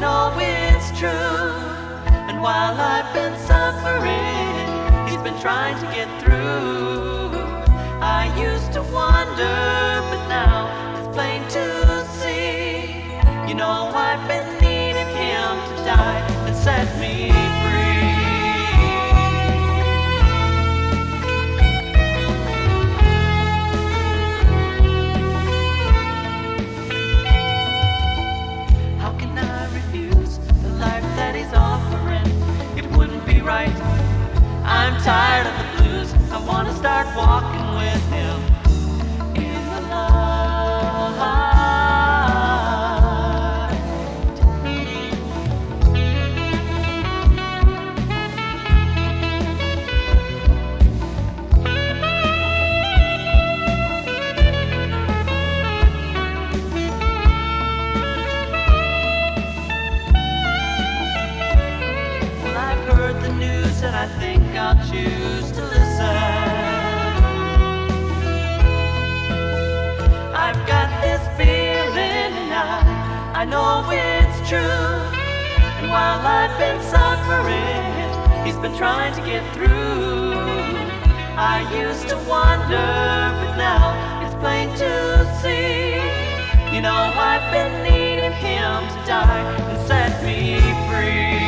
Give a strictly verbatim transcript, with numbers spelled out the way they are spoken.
know it's true. And while I've been suffering, he's been trying to get through. I used to wonder, but now it's plain to see. You know I've been needing him to die and set me free. How can I refuse the life that he's offering? It wouldn't be right. I'm tired of the blues. I want to start walking with him in the light. Well, I've heard the news and I think I'll choose to listen. I've got this feeling and I, I know it's true. And while I've been suffering, he's been trying to get through. I used to wonder, but now it's plain to see. You know I've been needing him to die and set me free.